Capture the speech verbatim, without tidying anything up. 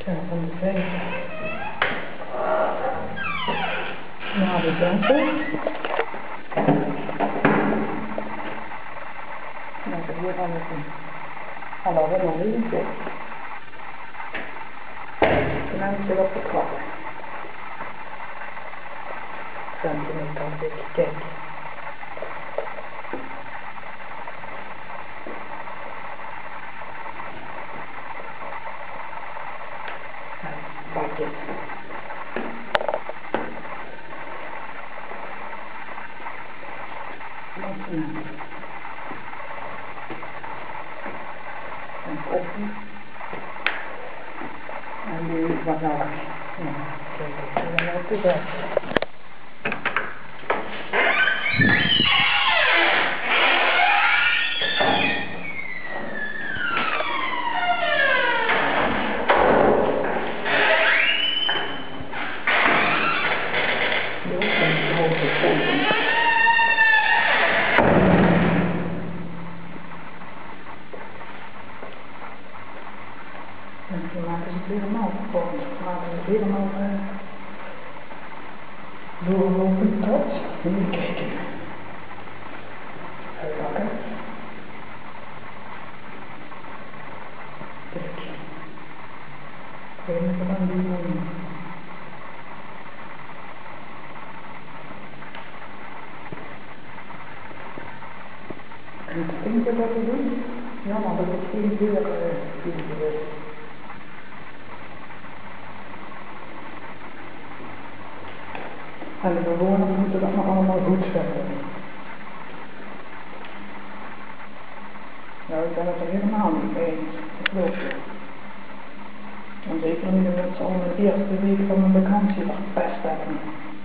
Zo, van de vijfde. Na de denkel. Dan heb hier dan een hallo, wat nog niet in. En dan zit op de klap. Centimeter als ik kijk. Bakjes. En koffie. En nu wat nodig. Ja, kijk, ik ben op de bed. En toen maken ze het helemaal kapot. Toen maken ze het helemaal uh, doorlopen tot. Even kijken. Uitpakken. Kijk. Even van die doen. En het vinkje dat we doen. Jammer dat het geen deur uh, is. En de bewoners moeten dat nog allemaal goed zetten. Nou, ik ben het er helemaal niet mee eens. Dat geloof ik. En zeker nu dat ze al de eerste week van mijn vakantie verpest hebben.